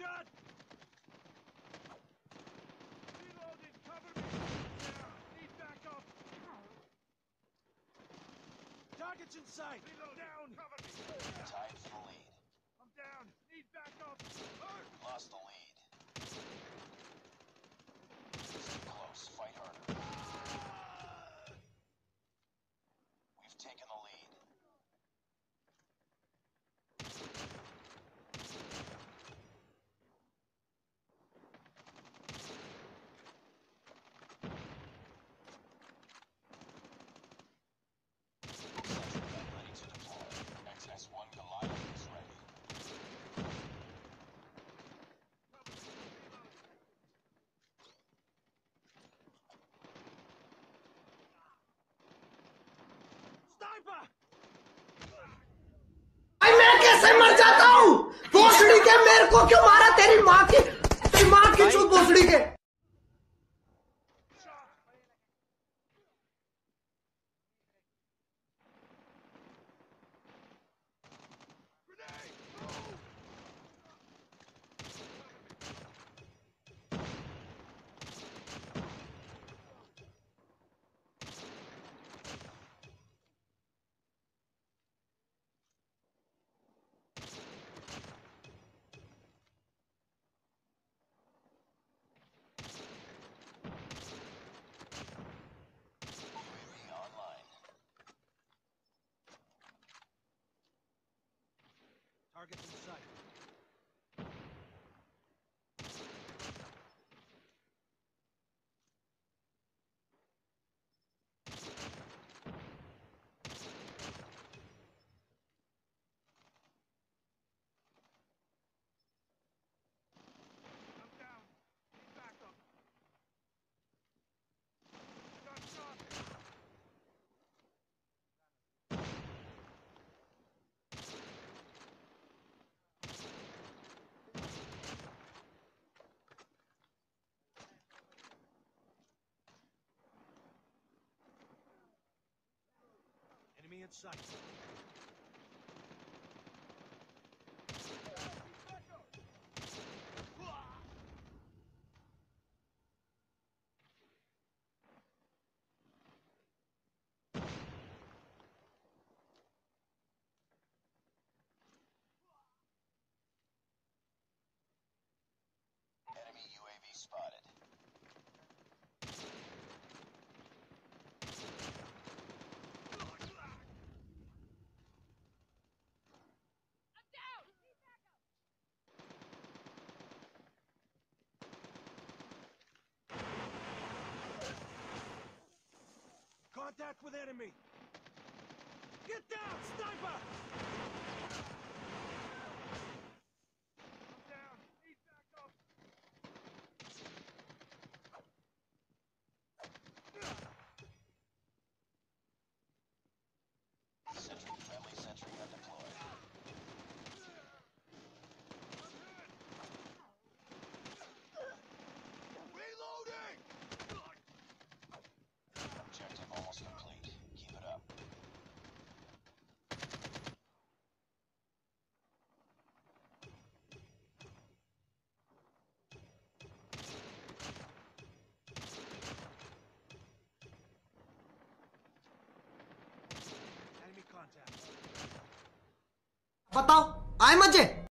shot! Reloading, cover me! Need backup! Target's in sight! Reload down! Cover me! Tied for the lead. I'm down! Need backup! Lost the lead. It's too close. Fight harder. We've taken the lead. Ready to deploy. XS-1 Goliath is ready. Sniper! मैं कैसे मर जाता हूँ? भोसड़ी के मेरे को क्यों मारा? तेरी माँ की चूत भोसड़ी के। UAV online. Target's in sight. I'm down. Need backup. Got shot. Enemy in sight. Enemy UAV spotted. Contact with enemy! Get down, sniper! I'm down. Need backup. Friendly sentry undeployed. Reloading! Objective almost complete. Keep it up. Enemy contact. बताओ आए मजे?